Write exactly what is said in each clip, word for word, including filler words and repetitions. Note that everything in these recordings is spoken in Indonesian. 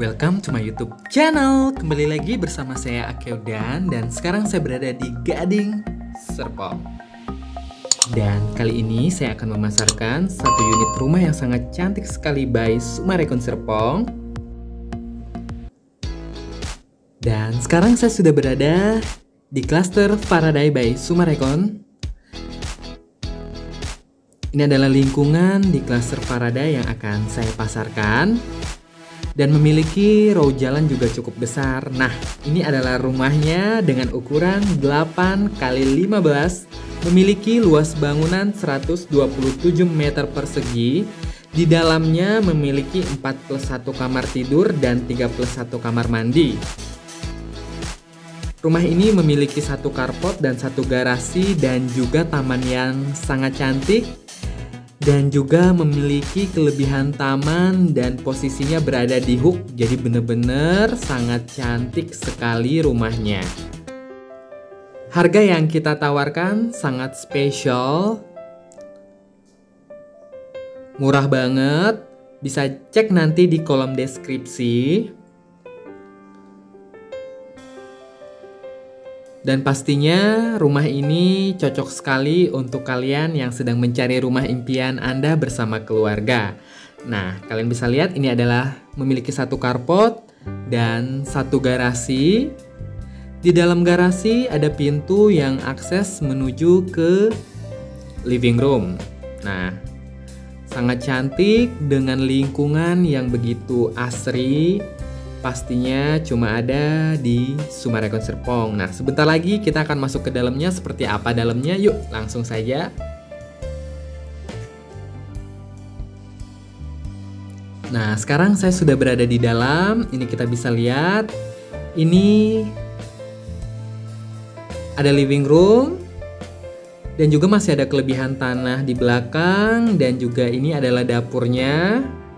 Welcome to my YouTube channel. Kembali lagi bersama saya Akeudan dan sekarang saya berada di Gading Serpong. Dan kali ini saya akan memasarkan satu unit rumah yang sangat cantik sekali by Summarecon Serpong. Dan sekarang saya sudah berada di klaster Faraday by Summarecon. Ini adalah lingkungan di klaster Faraday yang akan saya pasarkan dan memiliki row jalan juga cukup besar. Nah, ini adalah rumahnya dengan ukuran delapan kali lima belas, memiliki luas bangunan seratus dua puluh tujuh meter persegi. Di dalamnya memiliki empat plus satu kamar tidur dan tiga plus satu kamar mandi. Rumah ini memiliki satu carport dan satu garasi dan juga taman yang sangat cantik. Dan juga memiliki kelebihan taman dan posisinya berada di hook. Jadi benar-benar sangat cantik sekali rumahnya. Harga yang kita tawarkan sangat spesial. Murah banget. Bisa cek nanti di kolom deskripsi. Dan pastinya rumah ini cocok sekali untuk kalian yang sedang mencari rumah impian Anda bersama keluarga. Nah, kalian bisa lihat ini adalah memiliki satu carport dan satu garasi. Di dalam garasi ada pintu yang akses menuju ke living room. Nah, sangat cantik dengan lingkungan yang begitu asri. Pastinya cuma ada di Summarecon Serpong. Nah, sebentar lagi kita akan masuk ke dalamnya. Seperti apa dalamnya? Yuk, langsung saja. Nah, sekarang saya sudah berada di dalam. Ini kita bisa lihat. Ini ada living room. Dan juga masih ada kelebihan tanah di belakang. Dan juga ini adalah dapurnya.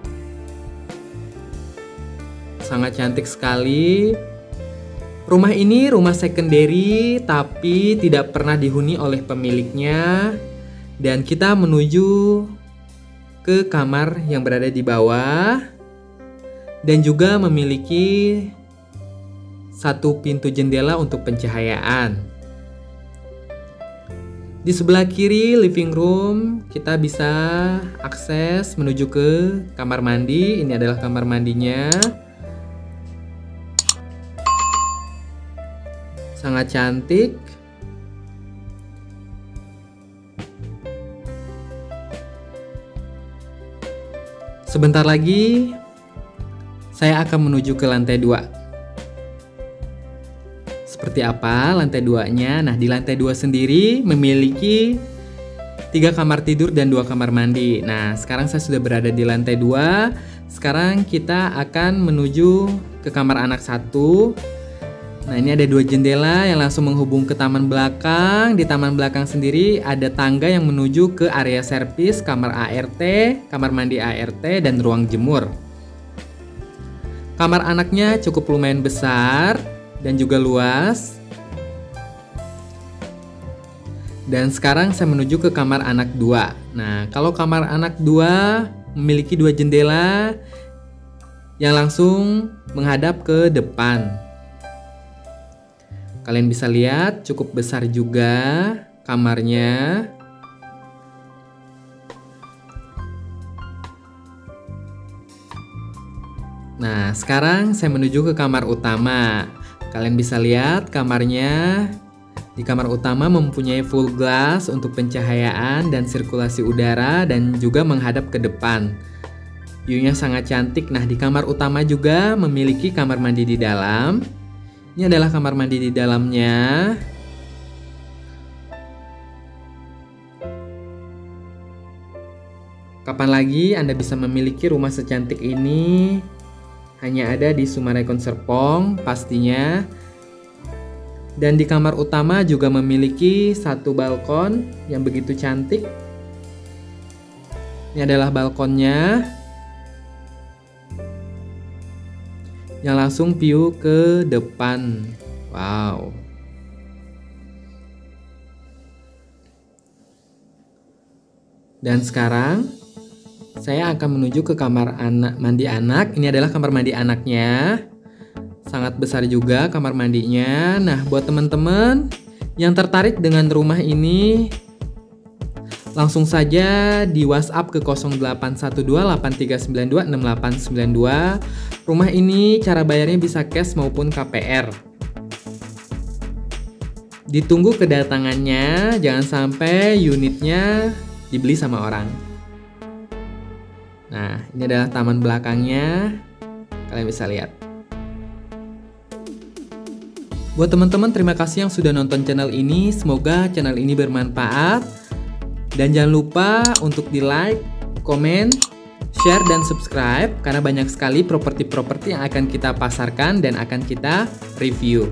Sangat cantik sekali. Rumah ini rumah secondary tapi tidak pernah dihuni oleh pemiliknya. Dan kita menuju ke kamar yang berada di bawah. Dan juga memiliki satu pintu jendela untuk pencahayaan. Di sebelah kiri living room kita bisa akses menuju ke kamar mandi. Ini adalah kamar mandinya. Sangat cantik. Sebentar lagi saya akan menuju ke lantai dua. Seperti apa lantai dua-nya? Nah, di lantai dua sendiri memiliki tiga kamar tidur dan dua kamar mandi. Nah, sekarang saya sudah berada di lantai dua. Sekarang kita akan menuju ke kamar anak satu. Nah, ini ada dua jendela yang langsung menghubung ke taman belakang. Di taman belakang sendiri ada tangga yang menuju ke area servis, kamar A R T, kamar mandi A R T, dan ruang jemur. Kamar anaknya cukup lumayan besar dan juga luas. Dan sekarang saya menuju ke kamar anak dua. Nah, kalau kamar anak dua memiliki dua jendela yang langsung menghadap ke depan. Kalian bisa lihat cukup besar juga kamarnya. Nah, sekarang saya menuju ke kamar utama. Kalian bisa lihat kamarnya. Di kamar utama mempunyai full glass untuk pencahayaan dan sirkulasi udara dan juga menghadap ke depan. View-nya sangat cantik. Nah, di kamar utama juga memiliki kamar mandi di dalam. Ini adalah kamar mandi di dalamnya. Kapan lagi Anda bisa memiliki rumah secantik ini? Hanya ada di Summarecon Serpong pastinya. Dan di kamar utama juga memiliki satu balkon yang begitu cantik. Ini adalah balkonnya. Yang langsung view ke depan. Wow. Dan sekarang Saya akan menuju ke kamar anak mandi anak. Ini adalah kamar mandi anaknya. Sangat besar juga kamar mandinya. Nah, buat teman-teman yang tertarik dengan rumah ini, langsung saja di WhatsApp ke nol delapan satu dua delapan tiga sembilan dua enam delapan sembilan dua. Rumah ini cara bayarnya bisa cash maupun K P R. Ditunggu kedatangannya, jangan sampai unitnya dibeli sama orang. Nah, ini adalah taman belakangnya. Kalian bisa lihat. Buat teman-teman, terima kasih yang sudah nonton channel ini. Semoga channel ini bermanfaat. Dan jangan lupa untuk di like, komen, share, dan subscribe. Karena banyak sekali properti-properti yang akan kita pasarkan dan akan kita review.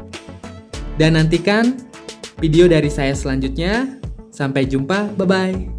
Dan nantikan video dari saya selanjutnya. Sampai jumpa, bye-bye.